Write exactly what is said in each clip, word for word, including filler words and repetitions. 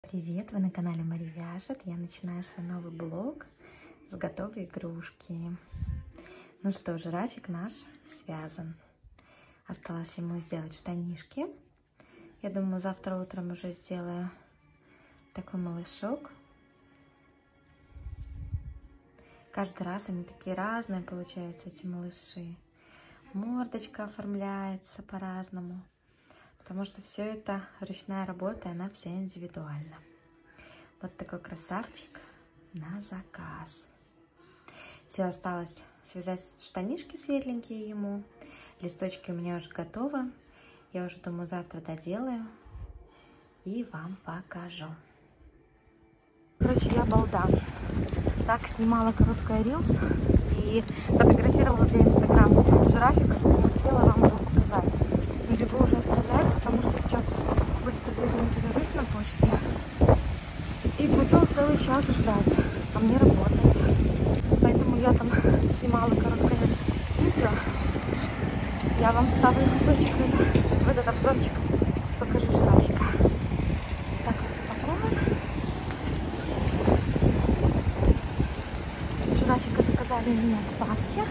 Привет, вы на канале Мари Вяжет. Я начинаю свой новый блог с готовой игрушки. Ну что ж, Рафик наш связан. Осталось ему сделать штанишки. Я думаю, завтра утром уже сделаю такой малышок. Каждый раз они такие разные получаются, эти малыши. Мордочка оформляется по-разному. Потому что все это ручная работа, и она вся индивидуальна. Вот такой красавчик на заказ. Все, осталось связать штанишки светленькие ему. Листочки у меня уже готовы. Я уже думаю, завтра доделаю и вам покажу. Короче, я балда. Так снимала короткое рилс и фотографировала для инстаграма жирафика, не успела вам его показать. Не бегу уже отправлять, потому что сейчас будет обязательно перерыв на почте. И буду целый час ждать, а мне работать. Поэтому я там снимала короткое видео. Я вам вставлю кусочек в этот обзорчик, покажу жирафика. Так вот запакован. Жирафика заказали меня к Пасхе.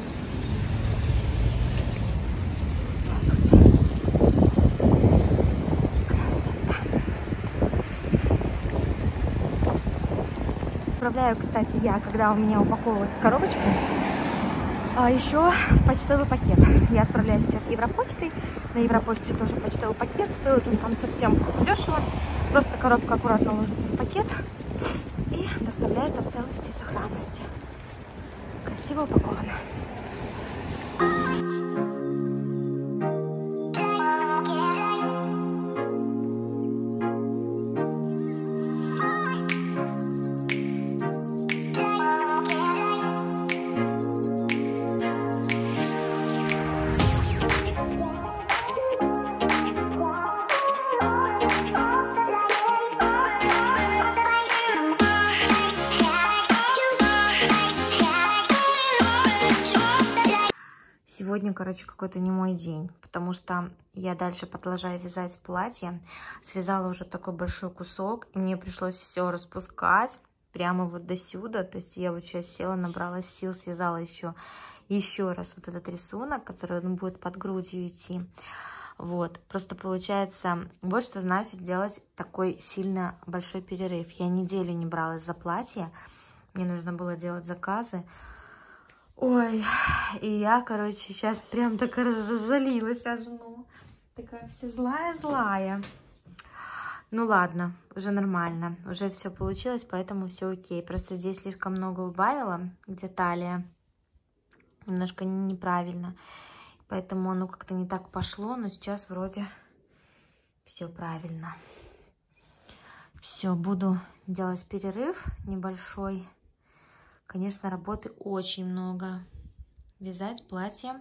Отправляю, кстати, я, когда у меня упаковывают коробочку, а еще почтовый пакет. Я отправляю сейчас Европочтой. На Европочте тоже почтовый пакет. Стоит он там совсем дешево. Просто коробка аккуратно ложится в пакет и доставляется в целости и сохранности. Красиво упаковано. Сегодня, короче, какой-то не мой день, потому что я дальше продолжаю вязать платье. Связала уже такой большой кусок, и мне пришлось все распускать прямо вот до сюда. То есть я вот сейчас села, набрала сил, связала еще, еще раз вот этот рисунок, который он будет под грудью идти. Вот, просто получается, вот что значит делать такой сильно большой перерыв. Я неделю не бралась за платье, мне нужно было делать заказы. Ой, и я, короче, сейчас прям так разозлилась аж, ну, такая вся злая-злая. Ну ладно, уже нормально, уже все получилось, поэтому все окей. Просто здесь слишком много убавила, где талия, немножко неправильно, поэтому оно как-то не так пошло, но сейчас вроде все правильно. Все, буду делать перерыв небольшой. Конечно, работы очень много. Вязать платье.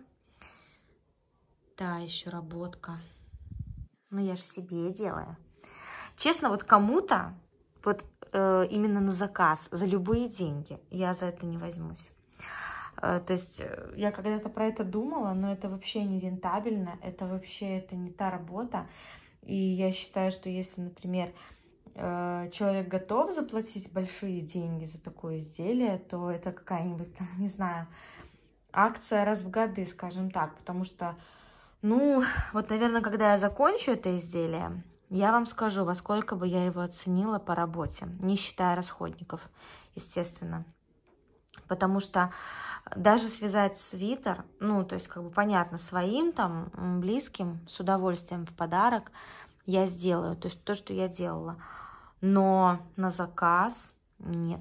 Да, еще работка. Ну, я же себе делаю. Честно, вот кому-то, вот э, именно на заказ, за любые деньги, я за это не возьмусь. Э, то есть, э, я когда-то про это думала, но это вообще не рентабельно, это вообще это не та работа. И я считаю, что если, например, человек готов заплатить большие деньги за такое изделие, то это какая-нибудь, там, не знаю, акция раз в годы, скажем так. Потому что, ну, вот, наверное, когда я закончу это изделие, я вам скажу, во сколько бы я его оценила по работе, не считая расходников, естественно. Потому что даже связать свитер, ну, то есть, как бы, понятно, своим, там, близким, с удовольствием в подарок я сделаю, то есть то, что я делала. Но на заказ нет.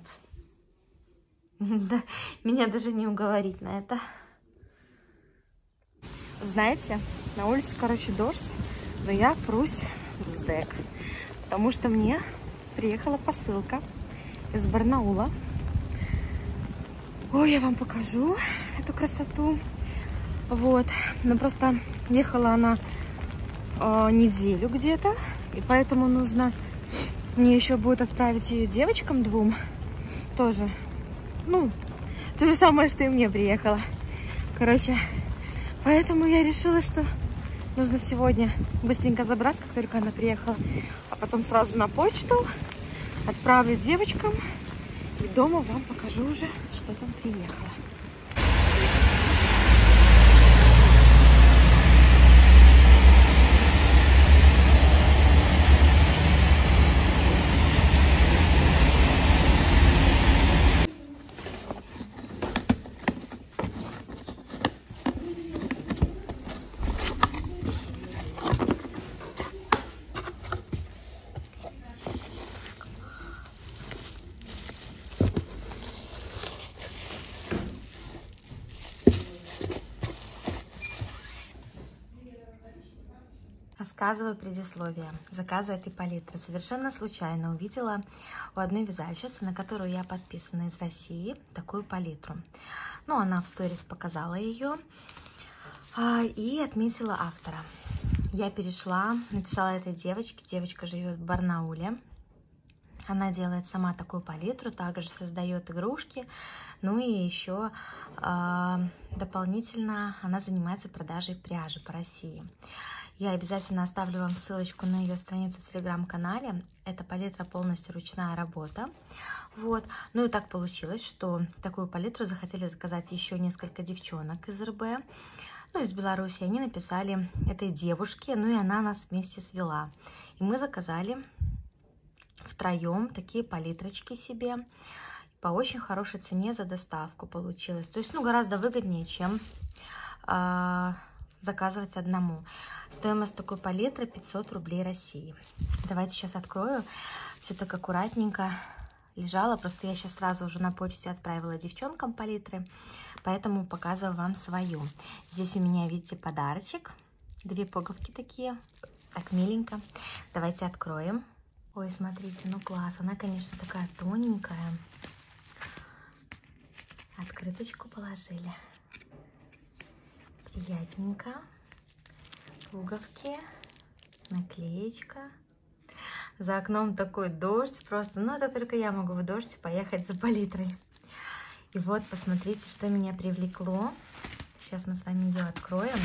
Меня даже не уговорить на это. Знаете, на улице, короче, дождь, но я прусь в СДЭК, потому что мне приехала посылка из Барнаула. Ой, я вам покажу эту красоту. Вот, но просто ехала она э, неделю где-то, и поэтому нужно... Мне еще будет отправить ее девочкам двум. Тоже. Ну, то же самое, что и мне приехало. Короче, поэтому я решила, что Нужно сегодня быстренько забрать, как только она приехала, а потом сразу на почту отправлю девочкам. И дома вам покажу уже, что там приехало. Рассказываю предисловие заказа этой палитры. Совершенно случайно увидела у одной вязальщицы, на которую я подписана из России, такую палитру. Ну, она в сторис показала ее а, и отметила автора. Я перешла, написала этой девочке. Девочка живет в Барнауле. Она делает сама такую палитру, также создает игрушки. Ну и еще а, дополнительно она занимается продажей пряжи по России. Я обязательно оставлю вам ссылочку на ее страницу в телеграм-канале. Эта палитра полностью ручная работа. Вот. Ну и так получилось, что такую палитру захотели заказать еще несколько девчонок из эр бэ. Ну, из Беларуси. Они написали этой девушке, ну и она нас вместе свела. И мы заказали втроем такие палитрочки себе. По очень хорошей цене за доставку получилось. То есть, ну, гораздо выгоднее, чем... Э заказывать одному. Стоимость такой палитры пятьсот рублей России. Давайте сейчас открою. Все так аккуратненько лежало. Просто я сейчас сразу уже на почте отправила девчонкам палитры. Поэтому показываю вам свою. Здесь у меня, видите, подарочек. Две пуговки такие. Так миленько. Давайте откроем. Ой, смотрите, ну класс. Она, конечно, такая тоненькая. Открыточку положили. Приятненько. Пуговки, наклеечка. За окном такой дождь просто. Ну, это только я могу в дождь поехать за палитрой. И вот, посмотрите, что меня привлекло. Сейчас мы с вами ее откроем.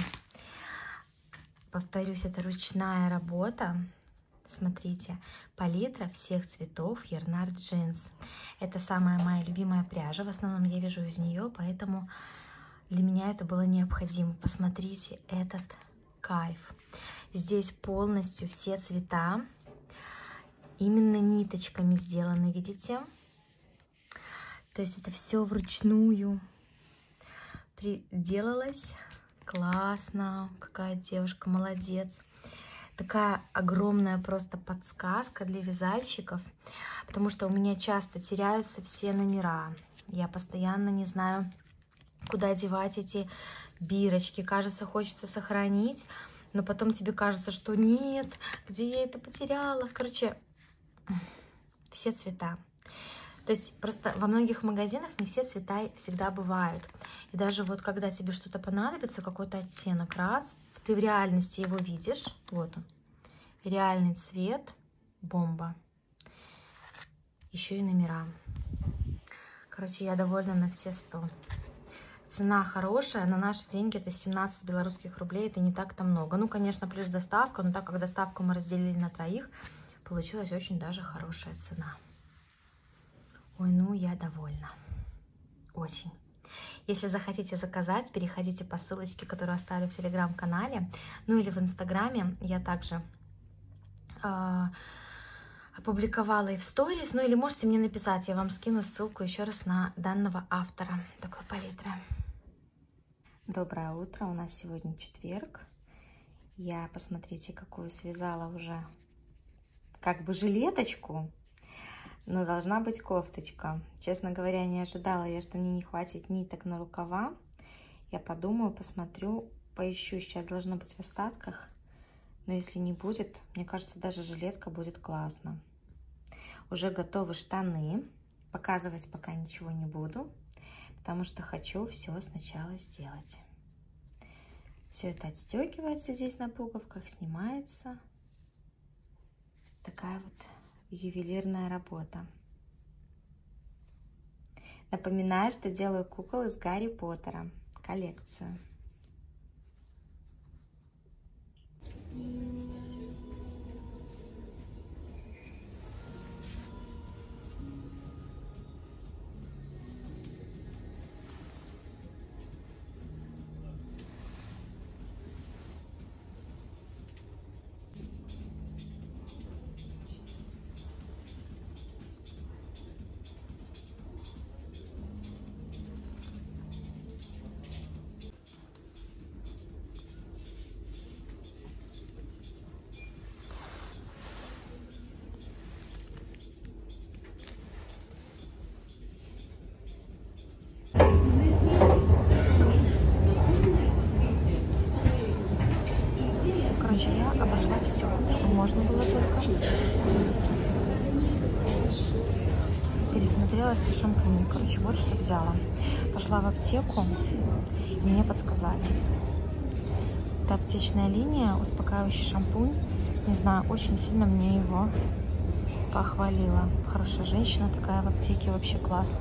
Повторюсь, это ручная работа. Смотрите, палитра всех цветов Ярнард Джинс. Это самая моя любимая пряжа. В основном я вяжу из нее, поэтому... Для меня это было необходимо. Посмотрите этот кайф. Здесь полностью все цвета именно ниточками сделаны, видите? То есть это все вручную приделалось. Классно. Какая девушка, молодец. Такая огромная просто подсказка для вязальщиков, потому что у меня часто теряются все номера. Я постоянно не знаю, куда девать эти бирочки. Кажется, хочется сохранить, но потом тебе кажется, что нет, где я это потеряла. Короче, все цвета. То есть просто во многих магазинах не все цвета всегда бывают. И даже вот когда тебе что-то понадобится, какой-то оттенок, раз, ты в реальности его видишь. Вот он. Реальный цвет. Бомба. Еще и номера. Короче, я довольна на все сто. Цена хорошая, на наши деньги это семнадцать белорусских рублей, это не так-то много. Ну, конечно, плюс доставка, но так как доставку мы разделили на троих, получилась очень даже хорошая цена. Ой, ну я довольна. Очень. Если захотите заказать, переходите по ссылочке, которую оставлю в телеграм-канале, ну или в инстаграме. Я также э, опубликовала и в сторис, ну или можете мне написать, я вам скину ссылку еще раз на данного автора такой палитры. Доброе утро, у нас сегодня четверг. Я, посмотрите, какую связала уже как бы жилеточку, но должна быть кофточка. Честно говоря, не ожидала я, что мне не хватит ниток на рукава. Я подумаю, посмотрю, поищу. Сейчас должно быть в остатках, но если не будет, мне кажется, даже жилетка будет классно. Уже готовы штаны. Показывать пока ничего не буду, потому что хочу все сначала сделать. Все это отстегивается здесь на пуговках, снимается. Такая вот ювелирная работа. Напоминаю, что делаю кукол из Гарри Поттера, коллекцию. Пересмотрела все шампуни. Короче, вот что взяла. Пошла в аптеку, и мне подсказали. Это аптечная линия, успокаивающий шампунь. Не знаю, очень сильно мне его похвалила. Хорошая женщина такая в аптеке, вообще класс.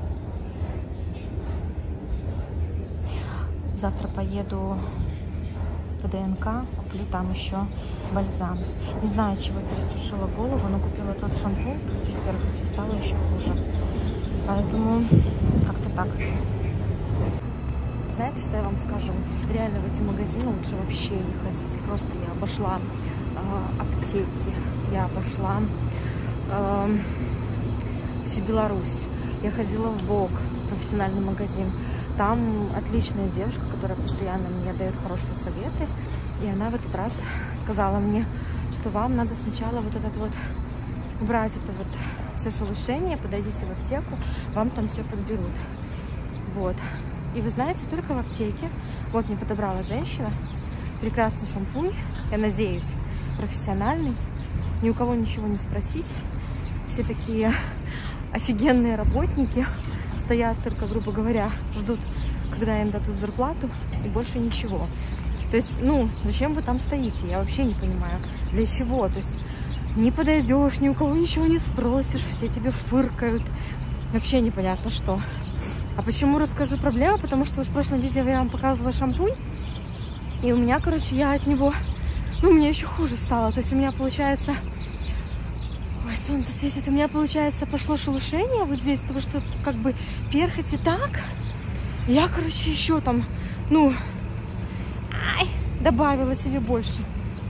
Завтра поеду в ДНК, куплю там еще бальзам. Не знаю, от чего пересушила голову, но купила тот шампунь против перхоти, стало еще хуже. Поэтому как-то так. Знаете, что я вам скажу? Реально в эти магазины лучше вообще не ходить. Просто я обошла э, аптеки, я обошла э, всю Беларусь. Я ходила в ВОК, профессиональный магазин. Там отличная девушка, которая постоянно мне дает хорошие советы. И она в этот раз сказала мне, что вам надо сначала вот этот вот убрать это вот все шелушение, подойдите в аптеку, вам там все подберут. Вот. И вы знаете, только в аптеке, вот мне подобрала женщина, прекрасный шампунь, я надеюсь, профессиональный, ни у кого ничего не спросить. Все такие офигенные работники, стоят только, грубо говоря, ждут, когда им дадут зарплату, и больше ничего. То есть, ну, зачем вы там стоите? Я вообще не понимаю, для чего. То есть, не подойдешь, ни у кого ничего не спросишь, все тебе фыркают. Вообще непонятно что. А почему расскажу проблему? Потому что в прошлом видео я вам показывала шампунь, и у меня, короче, я от него, ну, мне еще хуже стало. То есть, у меня получается... Ой, солнце светит. У меня, получается, пошло шелушение вот здесь, того, что как бы перхоть и так. Я, короче, еще там, ну, ай, добавила себе больше.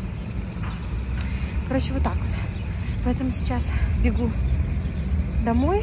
Короче, вот так вот. Поэтому сейчас бегу домой.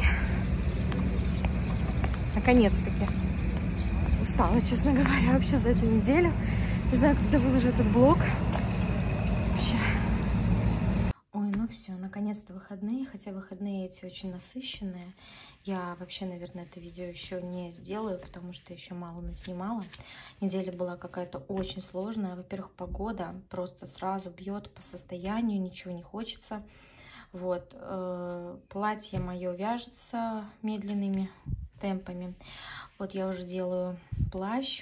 Наконец-таки. Устала, честно говоря, вообще за эту неделю. Не знаю, когда выложу этот блог. Вообще... Ой, ну все, наконец-то выходные, хотя выходные эти очень насыщенные. Я вообще, наверное, это видео еще не сделаю, потому что еще мало наснимала. Неделя была какая-то очень сложная. Во-первых, погода просто сразу бьет по состоянию, ничего не хочется. Вот, э, платье мое вяжется медленными темпами. Вот я уже делаю плащ.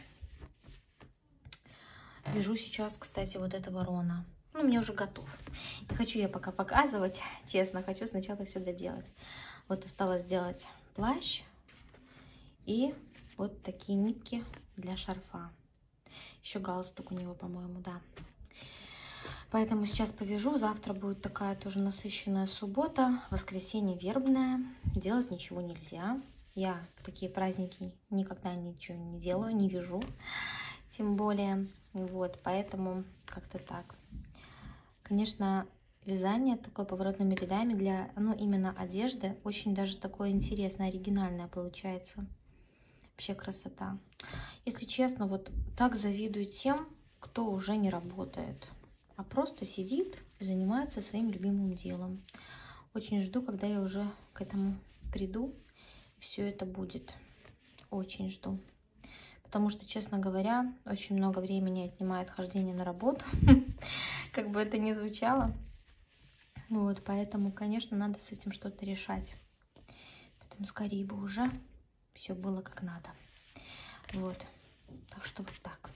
Вяжу сейчас, кстати, вот этого Рона. Ну, мне уже готов. Не хочу я пока показывать, честно. Хочу сначала все доделать. Вот осталось сделать плащ и вот такие нитки для шарфа. Еще галстук у него, по-моему, да. Поэтому сейчас повяжу. Завтра будет такая тоже насыщенная суббота. Воскресенье вербное. Делать ничего нельзя. Я в такие праздники никогда ничего не делаю, не вяжу. Тем более. Вот, поэтому как-то так. Конечно, вязание такое поворотными рядами для, ну, именно одежды очень даже такое интересное, оригинальное получается. Вообще красота. Если честно, вот так завидую тем, кто уже не работает, а просто сидит и занимается своим любимым делом. Очень жду, когда я уже к этому приду, и все это будет. Очень жду. Потому что, честно говоря, очень много времени отнимает хождение на работу, как бы это ни звучало. Вот, поэтому, конечно, надо с этим что-то решать. Поэтому скорее бы уже все было как надо. Вот, так что вот так.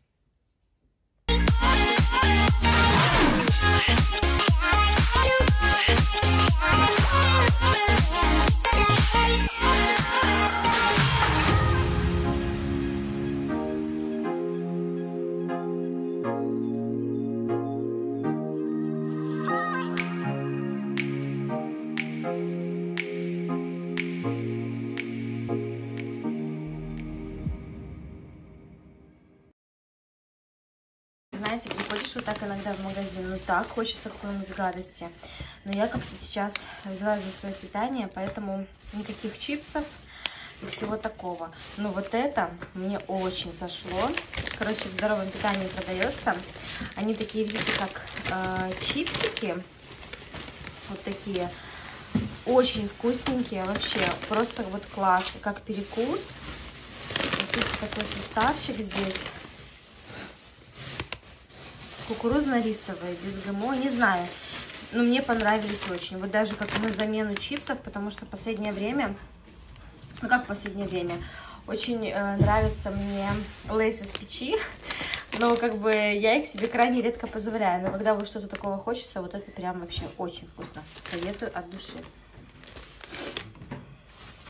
Знаете, приходишь вот так иногда в магазин, ну так, хочется какой-нибудь гадости. Но я как-то сейчас взялась за свое питание, поэтому никаких чипсов и всего такого. Но вот это мне очень зашло. Короче, в здоровом питании продается. Они такие, видите, как э, чипсики. Вот такие. Очень вкусненькие, вообще, просто вот класс. Как перекус. Вот видите, такой составчик здесь. Кукурузно-рисовые, без ГМО, не знаю. но мне понравились очень. Вот даже как на замену чипсов, потому что в последнее время, ну как в последнее время, очень э, нравятся мне лейс из печи, но как бы я их себе крайне редко позволяю. Но когда вот что-то такого хочется, вот это прям вообще очень вкусно. Советую от души.